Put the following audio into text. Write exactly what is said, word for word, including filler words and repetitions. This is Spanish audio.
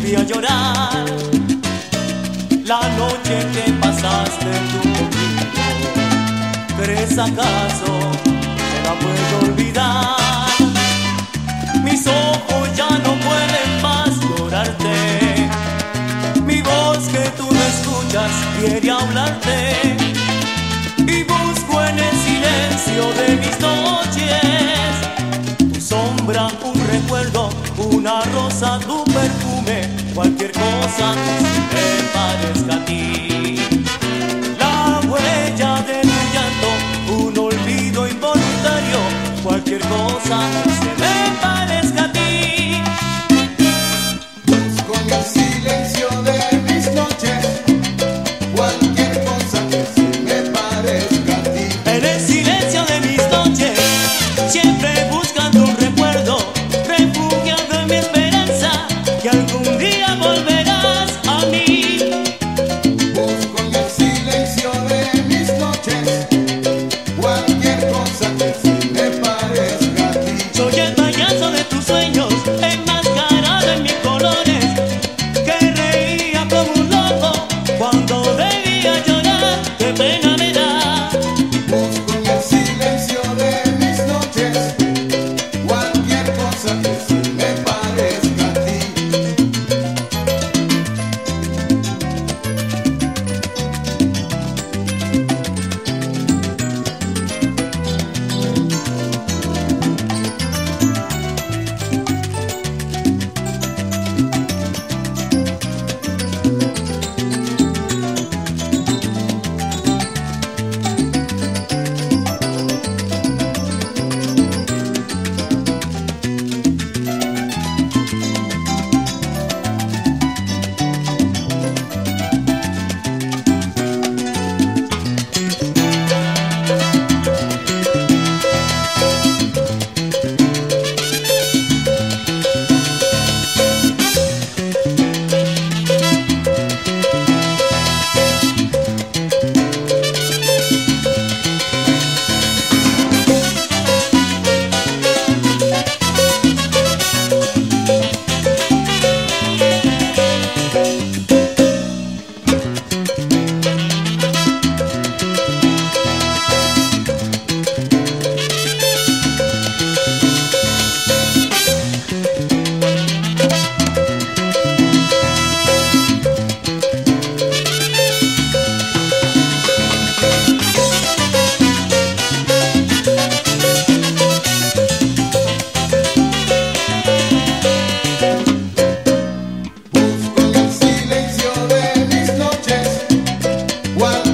volví a llorar la noche que pasaste tú conmigo. ¿Crees acaso que la puedo olvidar? Mis ojos ya no pueden más llorarte, mi voz que tú no escuchas quiere hablarte, y busco en el silencio de mis noches tu sombra, un recuerdo, una rosa, tu perfume, cualquier cosa que me parezca a ti. La huella de tu llanto, un olvido involuntario, cualquier cosa que se me parezca a ti. Busco en el silencio de mis noches cualquier cosa que se me parezca a ti. En el silencio de mis noches, siempre buscando un recuerdo, refugiando en mi esperanza, que algún día volverás a mí. Busco en el silencio de mis noches cualquier cosa que se me parezca a ti. Soy el payaso de tus sueños, enmascarado en mis colores, que reía como un loco cuando debía llorar, qué pena me da. Busco en el silencio de mis noches cualquier cosa que se me parezca a ti. Busco en el silencio de mis noches cualquier